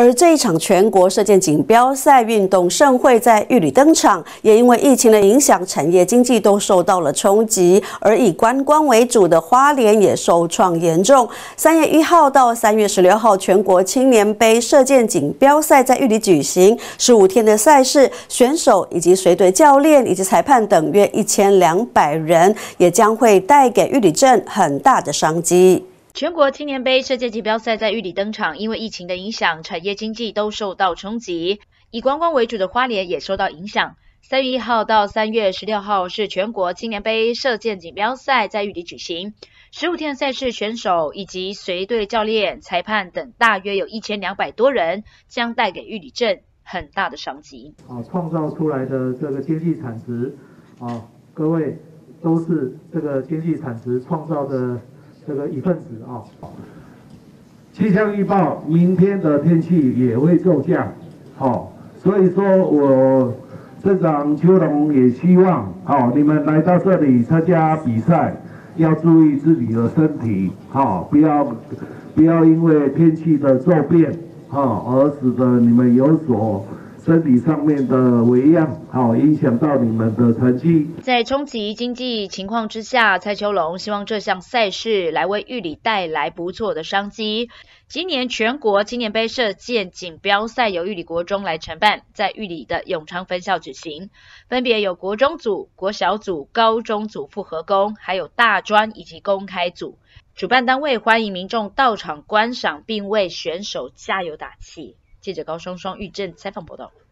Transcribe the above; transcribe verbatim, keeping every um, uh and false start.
而这一场全国射箭锦标赛运动盛会在玉里登场，也因为疫情的影响，产业经济都受到了冲击。而以观光为主的花莲也受创严重。三月一号到三月十六号，全国青年杯射箭锦标赛在玉里举行，十五天的赛事，选手以及随队教练以及裁判等约一千两百人，也将会带给玉里镇很大的商机。 全国青年杯射箭锦标赛在玉里登场，因为疫情的影响，产业经济都受到冲击。以观光为主的花莲也受到影响。三月一号到三月十六号是全国青年杯射箭锦标赛在玉里举行，十五天的赛事，选手以及随队教练、裁判等大约有一千两百多人，将带给玉里镇很大的商机。 啊，创造出来的这个经济产值，啊，各位都是这个经济产值创造的。 这个一份子啊，气象预报明天的天气也会骤降，好、哦，所以说我镇长邱龙也希望，哦，你们来到这里参加比赛，要注意自己的身体，好、哦，不要不要因为天气的骤变，哈、哦，而使得你们有所。 身体上面的微恙，好影响到你们的成绩。 在冲击经济情况之下，蔡秋龙希望这项赛事来为玉里带来不错的商机。今年全国青年杯射箭锦标赛由玉里国中来承办，在玉里的永昌分校举行，分别有国中组、国小组、高中组复合工，还有大专以及公开组。主办单位欢迎民众到场观赏，并为选手加油打气。记者高双双玉镇采访报道。